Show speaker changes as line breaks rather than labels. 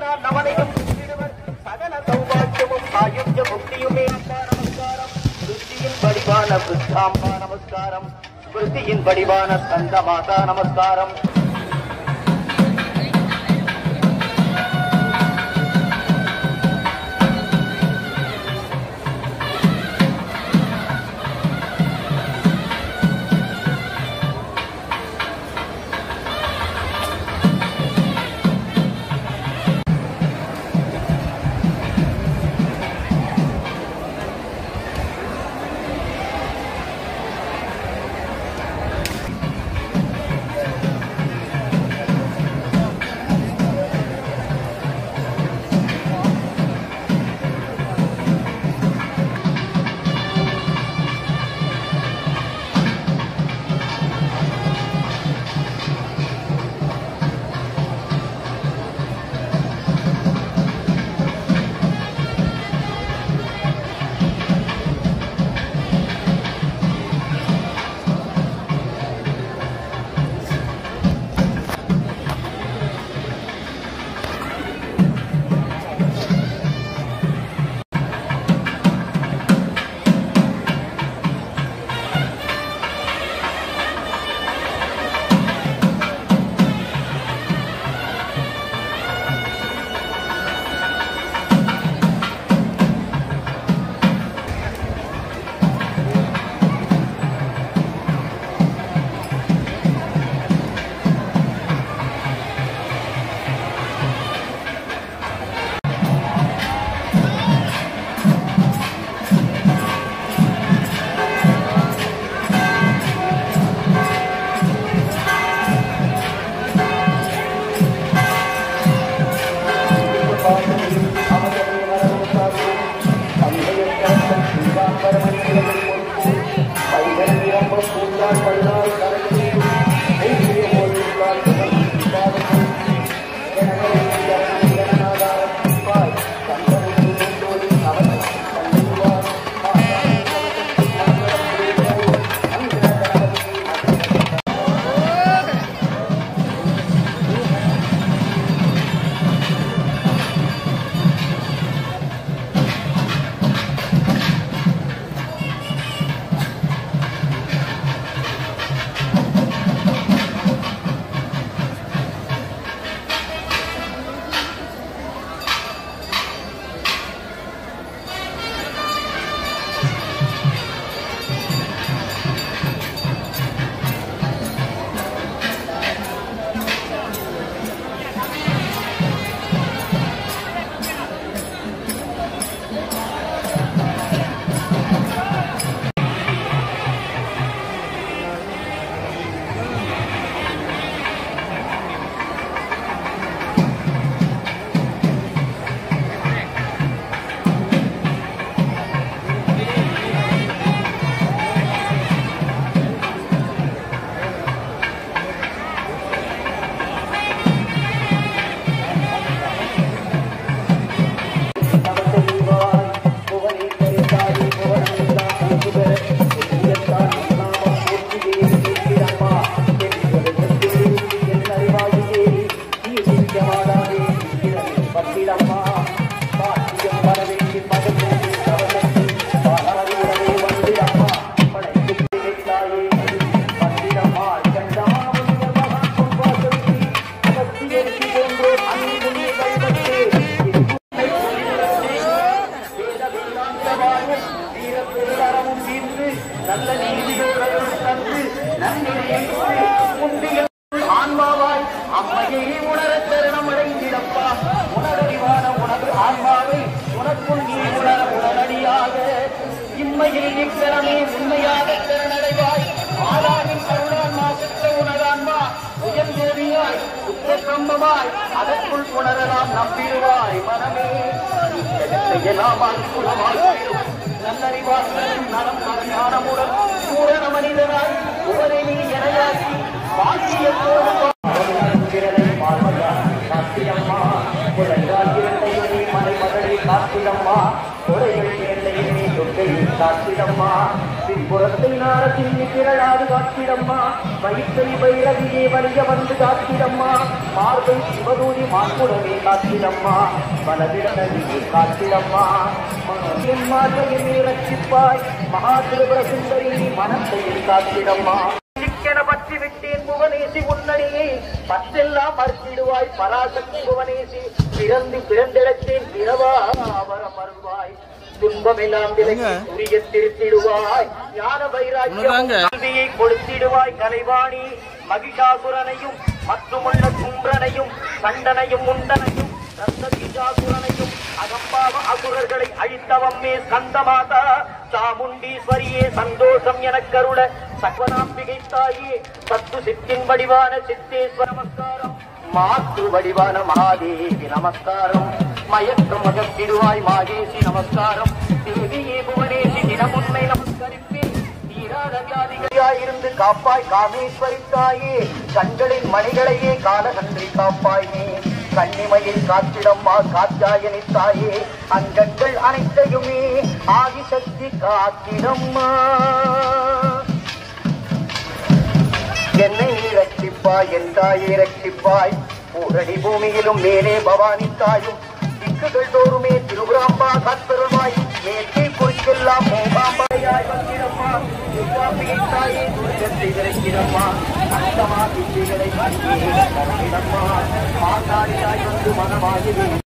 நமஸ்காரம் ஸ்மிருதியின் வடிவான ஸ்கந்த மாதா நமஸ்காரம். அதற்குள் உணரலாம் நம்பிடுவாய் மனமே நல்லறிவார் நலம் ஞானமுடன் பூரண மனிதனாய் உவரை நீ எனையாக்கி வாக்கியத்தோடு காத்தியம்மா குழந்தைகள் இரண்டையுமே மலைமகளை காத்திடம்மா கொடைகள் இரண்டையுமே தொட்டையில் காத்திடம்மா புறத்தை நாரத்தில் திரளாது காத்திடம்மா வயிற்றை பைரவியே வலிய வந்து காத்திடம்மா மார்பை சிவதூரி மாக்குடமே காத்திடம்மா பலவிடனவியே காத்திடம்மா என் மாற்றையை ரட்சிப்பாய் மகா திரிபுர சுந்தரி மனத்தையில் காத்திடம்மா பற்றி விட்டேன் புவனேசி முன்னணியே பற்றெல்லாம் மறுத்திடுவாய் பராசக்தி புவனேசி பிறந்திடத்தேன் பிறவாவரம் அருள்வாய் துன்பமெல்லாம் உரிய திருத்திடுவாய் ஞான வைராக்கியை கொடுத்திடுவாய் கலைவாணி மகிஷாசுரனையும் மற்றுமுள்ள குன்றனையும் கண்டனையும் முண்டனையும் ரத்தகிஷாசுரனையும் அகம்பாவ அசுரர்களை அழித்தவம்மே ஸ்கந்தமாதா சாமுண்டீஸ்வரியே சந்தோஷம் எனக்கருள சக்வனாம்பிகை தாயே சத்து சித்தின் வடிவான சித்தேஸ்வர நமஸ்காரம் மாற்று வடிவான மகாதேவி நமஸ்காரம் மயக்கம் மகத்திடுவாய் மாகேசி நமஸ்காரம் தேவியே புவனேசி தினமுன்னை நமஸ்கரிப்பேன் தீராத வியாதிகளாயிருந்து காப்பாய் காமேஸ்வரி தாயே கண்களின் மணிகளையே காலகன்றி காப்பாயே கண்ணிமையில் காத்திடம்மா காத்தாயனி தாயே அங்கங்கள் அனைத்தையுமே ஆதிசக்தி காத்திடம்மா என்னை ரட்சிப்பாய் என் தாயை ரட்சிப்பாய் பூரடி பூமியிலும் மேலே பவானி தாயும் திக்குகள் தோறுமே திருபுராம்பா காத்தருள்வாய் மேற்கே குறிக்கெல்லாம் மூகாம்பாயாய் வந்திடம்மா தாயே துர்கத்தை விரைக்கிறம்மா அந்தமா திசைகளை மாதாரியாய் வந்து மனமாகிறேன்